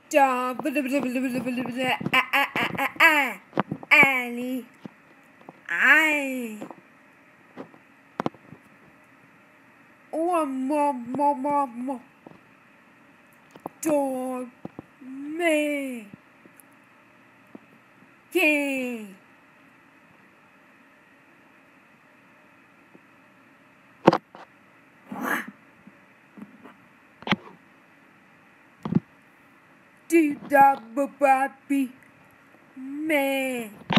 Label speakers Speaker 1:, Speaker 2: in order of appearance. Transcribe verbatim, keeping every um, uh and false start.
Speaker 1: Da blah blah blah blah blah blah ah ah ah ah ah Ali I one more more more more dog me king do da ba ba be man